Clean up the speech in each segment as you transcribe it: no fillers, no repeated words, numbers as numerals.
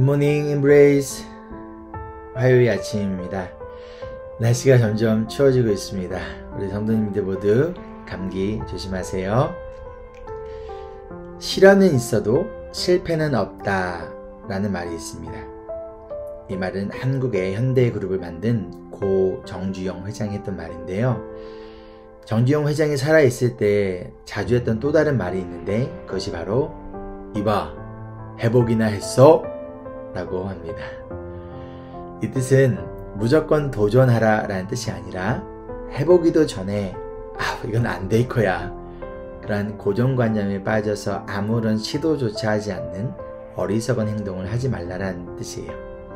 굿모닝 임브레이스 화요일 아침입니다. 날씨가 점점 추워지고 있습니다. 우리 성도님들 모두 감기 조심하세요. 시련은 있어도 실패는 없다 라는 말이 있습니다. 이 말은 한국의 현대 그룹을 만든 고 정주영 회장이 했던 말인데요. 정주영 회장이 살아있을 때 자주 했던 또 다른 말이 있는데 그것이 바로 이봐 회복이나 했어? 라고 합니다. 이 뜻은 무조건 도전하라 라는 뜻이 아니라 해보기도 전에 이건 안 될 거야 그런 고정관념에 빠져서 아무런 시도조차 하지 않는 어리석은 행동을 하지 말라라는 뜻이에요.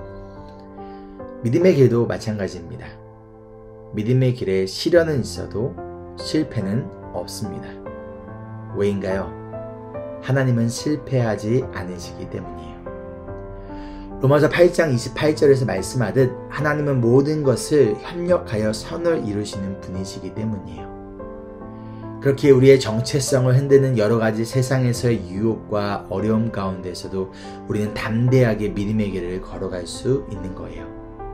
믿음의 길도 마찬가지입니다. 믿음의 길에 시련은 있어도 실패는 없습니다. 왜인가요? 하나님은 실패하지 않으시기 때문이에요. 로마서 8장 28절에서 말씀하듯 하나님은 모든 것을 협력하여 선을 이루시는 분이시기 때문이에요. 그렇게 우리의 정체성을 흔드는 여러 가지 세상에서의 유혹과 어려움 가운데서도 우리는 담대하게 믿음의 길을 걸어갈 수 있는 거예요.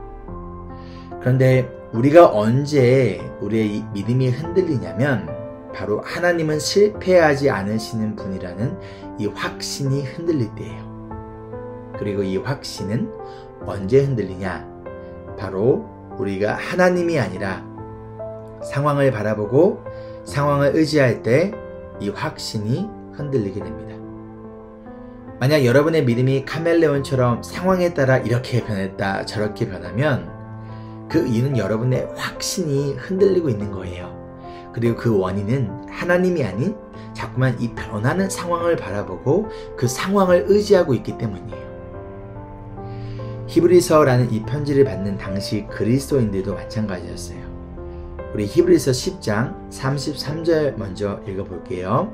그런데 우리가 언제 우리의 믿음이 흔들리냐면 바로 하나님은 실패하지 않으시는 분이라는 이 확신이 흔들릴 때예요. 그리고 이 확신은 언제 흔들리냐? 바로 우리가 하나님이 아니라 상황을 바라보고 상황을 의지할 때 이 확신이 흔들리게 됩니다. 만약 여러분의 믿음이 카멜레온처럼 상황에 따라 이렇게 변했다 저렇게 변하면 그 이유는 여러분의 확신이 흔들리고 있는 거예요. 그리고 그 원인은 하나님이 아닌 자꾸만 이 변하는 상황을 바라보고 그 상황을 의지하고 있기 때문이에요. 히브리서라는 이 편지를 받는 당시 그리스도인들도 마찬가지였어요. 우리 히브리서 10장 33절 먼저 읽어볼게요.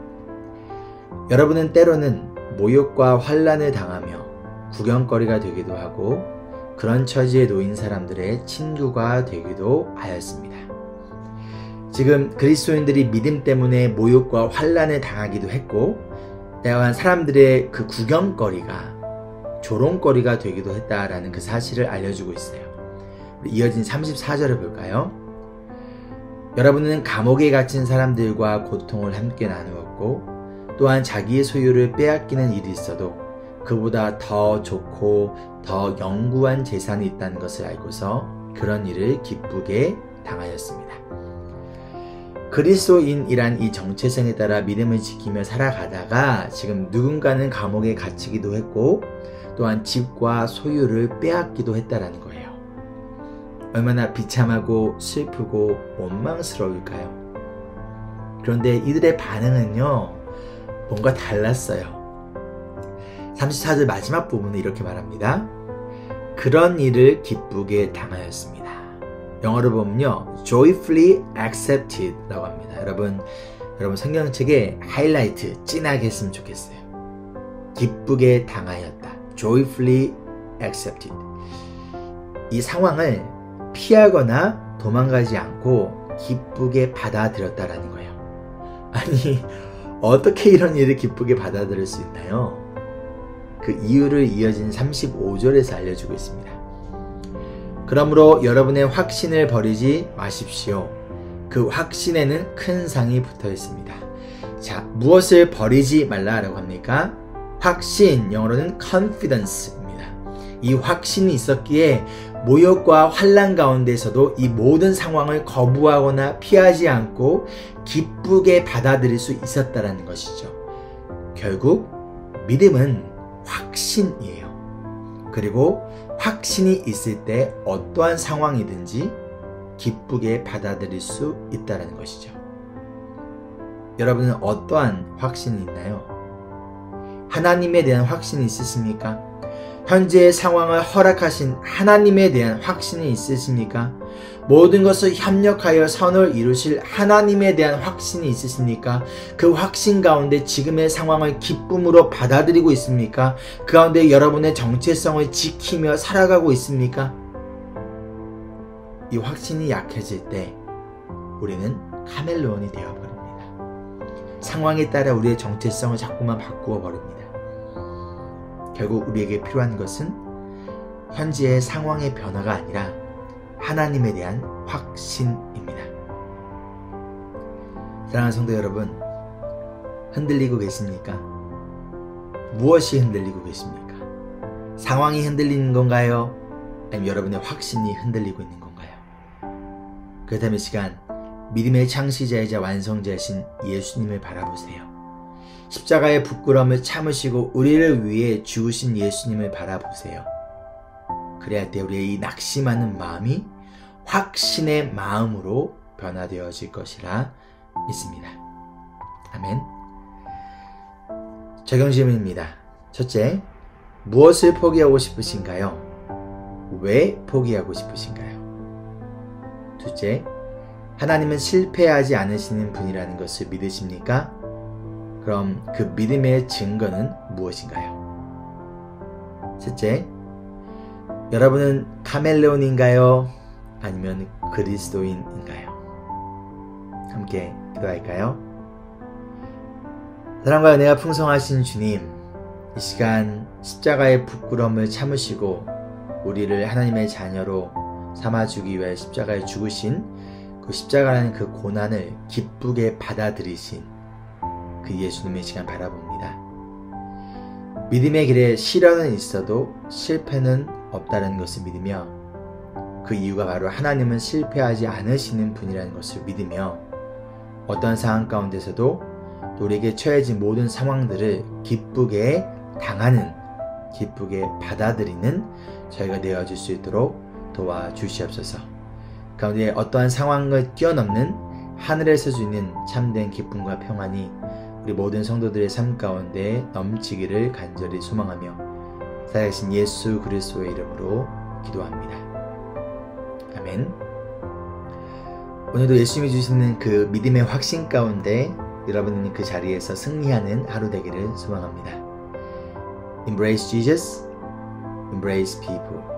여러분은 때로는 모욕과 환난을 당하며 구경거리가 되기도 하고 그런 처지에 놓인 사람들의 친구가 되기도 하였습니다. 지금 그리스도인들이 믿음 때문에 모욕과 환난을 당하기도 했고 다양한 사람들의 그 구경거리가 조롱거리가 되기도 했다라는 그 사실을 알려주고 있어요. 이어진 34절을 볼까요? 여러분은 감옥에 갇힌 사람들과 고통을 함께 나누었고 또한 자기의 소유를 빼앗기는 일이 있어도 그보다 더 좋고 더 영구한 재산이 있다는 것을 알고서 그런 일을 기쁘게 당하였습니다. 그리스도인이란 이 정체성에 따라 믿음을 지키며 살아가다가 지금 누군가는 감옥에 갇히기도 했고 또한 집과 소유를 빼앗기도 했다라는 거예요. 얼마나 비참하고 슬프고 원망스러울까요? 그런데 이들의 반응은요, 뭔가 달랐어요. 34절 마지막 부분은 이렇게 말합니다. 그런 일을 기쁘게 당하였습니다. 영어로 보면요, joyfully accepted 라고 합니다. 여러분 성경책에 하이라이트 진하게 했으면 좋겠어요. 기쁘게 당하였다. joyfully accepted. 이 상황을 피하거나 도망가지 않고 기쁘게 받아들였다라는 거예요. 아니, 어떻게 이런 일을 기쁘게 받아들일 수 있나요? 그 이유를 이어진 35절에서 알려주고 있습니다. 그러므로 여러분의 확신을 버리지 마십시오. 그 확신에는 큰 상이 붙어 있습니다. 자, 무엇을 버리지 말라라고 합니까? 확신, 영어로는 confidence입니다. 이 확신이 있었기에 모욕과 환난 가운데서도 이 모든 상황을 거부하거나 피하지 않고 기쁘게 받아들일 수 있었다는 것이죠. 결국 믿음은 확신이에요. 그리고 확신이 있을 때 어떠한 상황이든지 기쁘게 받아들일 수 있다는 것이죠. 여러분은 어떠한 확신이 있나요? 하나님에 대한 확신이 있으십니까? 현재의 상황을 허락하신 하나님에 대한 확신이 있으십니까? 모든 것을 협력하여 선을 이루실 하나님에 대한 확신이 있으십니까? 그 확신 가운데 지금의 상황을 기쁨으로 받아들이고 있습니까? 그 가운데 여러분의 정체성을 지키며 살아가고 있습니까? 이 확신이 약해질 때 우리는 카멜레온이 되어버립니다. 상황에 따라 우리의 정체성을 자꾸만 바꾸어 버립니다. 결국 우리에게 필요한 것은 현재의 상황의 변화가 아니라 하나님에 대한 확신입니다. 사랑하는 성도 여러분, 흔들리고 계십니까? 무엇이 흔들리고 계십니까? 상황이 흔들리는 건가요? 아니면 여러분의 확신이 흔들리고 있는 건가요? 그렇다면 이 시간 믿음의 창시자이자 완성자이신 예수님을 바라보세요. 십자가의 부끄러움을 참으시고 우리를 위해 죽으신 예수님을 바라보세요. 그래야 할 때 우리의 이 낙심하는 마음이 확신의 마음으로 변화되어질 것이라 믿습니다. 아멘. 적용 질문입니다. 첫째, 무엇을 포기하고 싶으신가요? 왜 포기하고 싶으신가요? 둘째, 하나님은 실패하지 않으시는 분이라는 것을 믿으십니까? 그럼 그 믿음의 증거는 무엇인가요? 셋째, 여러분은 카멜레온인가요? 아니면 그리스도인인가요? 함께 기도할까요? 사랑과 은혜가 풍성하신 주님, 이 시간 십자가의 부끄러움을 참으시고 우리를 하나님의 자녀로 삼아주기 위해 십자가에 죽으신 그 십자가라는 그 고난을 기쁘게 받아들이신 그 예수님의 시간 바라봅니다. 믿음의 길에 시련은 있어도 실패는 없다는 것을 믿으며 그 이유가 바로 하나님은 실패하지 않으시는 분이라는 것을 믿으며 어떤 상황 가운데서도 우리에게 처해진 모든 상황들을 기쁘게 당하는, 기쁘게 받아들이는 저희가 되어줄 수 있도록 도와주시옵소서. 가운데 어떠한 상황을 뛰어넘는 하늘에서 주는 참된 기쁨과 평안이 우리 모든 성도들의 삶 가운데 넘치기를 간절히 소망하며 살아계신 예수 그리스도의 이름으로 기도합니다. 아멘. 오늘도 예수님이 주시는 그 믿음의 확신 가운데 여러분이 그 자리에서 승리하는 하루 되기를 소망합니다. Embrace Jesus, embrace people.